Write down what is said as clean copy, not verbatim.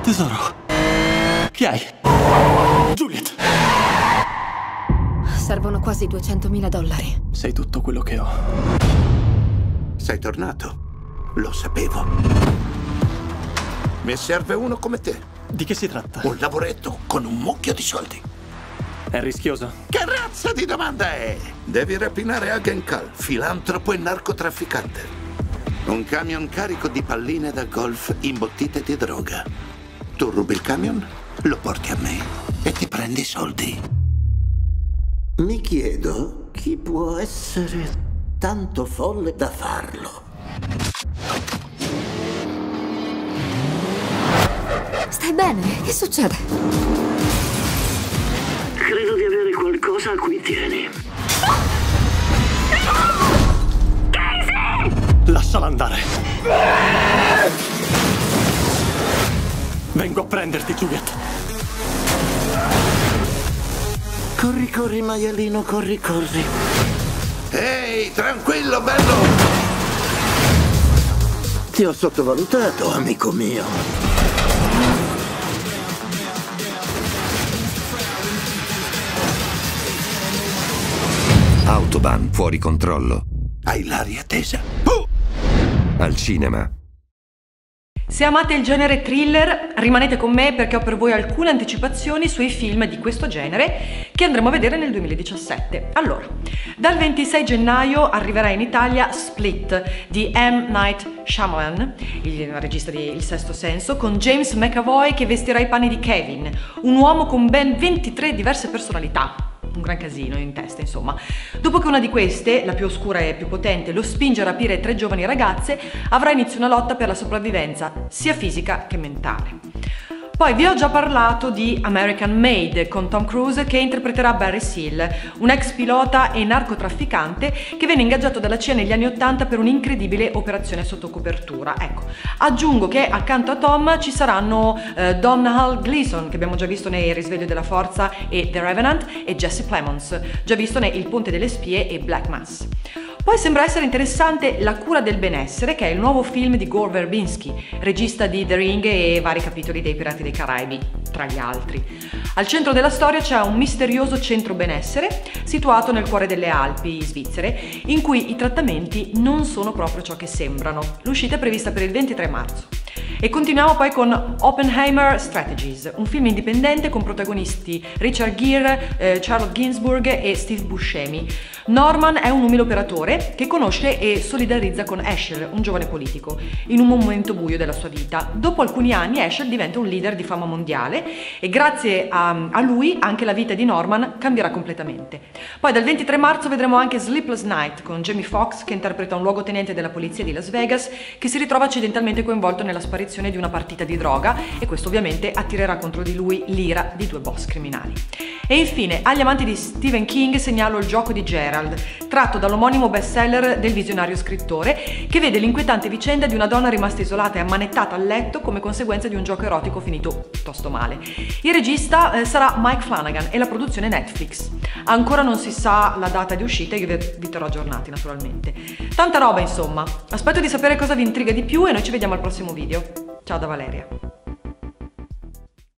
Tesoro, che hai? Juliet! Servono quasi $200.000. Sei tutto quello che ho. Sei tornato. Lo sapevo. Mi serve uno come te. Di che si tratta? Un lavoretto con un mucchio di soldi. È rischioso? Che razza di domanda è? Devi rapinare Hagen Kal, filantropo e narcotrafficante. Un camion carico di palline da golf imbottite di droga. Tu rubi il camion, lo porti a me e ti prendi i soldi. Mi chiedo chi può essere tanto folle da farlo. Stai bene? Che succede? Credo di avere qualcosa a cui tieni. Lasciala andare. Vengo a prenderti, Juliet. Corri, corri, maialino, corri, corri. Ehi, tranquillo, bello! Ti ho sottovalutato, amico mio. Autobahn fuori controllo. Hai l'aria tesa. Al cinema. Se amate il genere thriller, rimanete con me perché ho per voi alcune anticipazioni sui film di questo genere che andremo a vedere nel 2017. Allora, dal 26 gennaio arriverà in Italia Split di M. Night Shyamalan, il regista di Il Sesto Senso, con James McAvoy che vestirà i panni di Kevin, un uomo con ben 23 diverse personalità. Un gran casino in testa, insomma. Dopo che una di queste, la più oscura e più potente, lo spinge a rapire 3 giovani ragazze, avrà inizio una lotta per la sopravvivenza, sia fisica che mentale. Poi vi ho già parlato di American Made con Tom Cruise che interpreterà Barry Seal, un ex pilota e narcotrafficante che venne ingaggiato dalla CIA negli anni '80 per un'incredibile operazione sotto copertura. Ecco, aggiungo che accanto a Tom ci saranno Domhnall Gleeson, che abbiamo già visto nei Risveglio della Forza e The Revenant, e Jesse Plemons, già visto nei Il Ponte delle Spie e Black Mass. Poi sembra essere interessante La cura del benessere, che è il nuovo film di Gore Verbinski, regista di The Ring e vari capitoli dei Pirati dei Caraibi, tra gli altri. Al centro della storia c'è un misterioso centro benessere situato nel cuore delle Alpi svizzere, in cui i trattamenti non sono proprio ciò che sembrano. L'uscita è prevista per il 23 marzo. E continuiamo poi con Oppenheimer Strategies, un film indipendente con protagonisti Richard Gere, Charlotte Gainsbourg e Steve Buscemi. Norman è un umile operatore che conosce e solidarizza con Heschel, un giovane politico, in un momento buio della sua vita. Dopo alcuni anni Heschel diventa un leader di fama mondiale e grazie a lui anche la vita di Norman cambierà completamente. Poi dal 23 marzo vedremo anche Sleepless Night con Jamie Foxx che interpreta un luogotenente della polizia di Las Vegas che si ritrova accidentalmente coinvolto nella sparizione di una partita di droga e questo ovviamente attirerà contro di lui l'ira di 2 boss criminali. E infine, agli amanti di Stephen King segnalo Il gioco di Gerald, tratto dall'omonimo bestseller del visionario scrittore che vede l'inquietante vicenda di una donna rimasta isolata e ammanettata a letto come conseguenza di un gioco erotico finito piuttosto male. Il regista sarà Mike Flanagan e la produzione Netflix. Ancora non si sa la data di uscita e io vi terrò aggiornati naturalmente. Tanta roba insomma, aspetto di sapere cosa vi intriga di più e noi ci vediamo al prossimo video. Ciao da Valeria.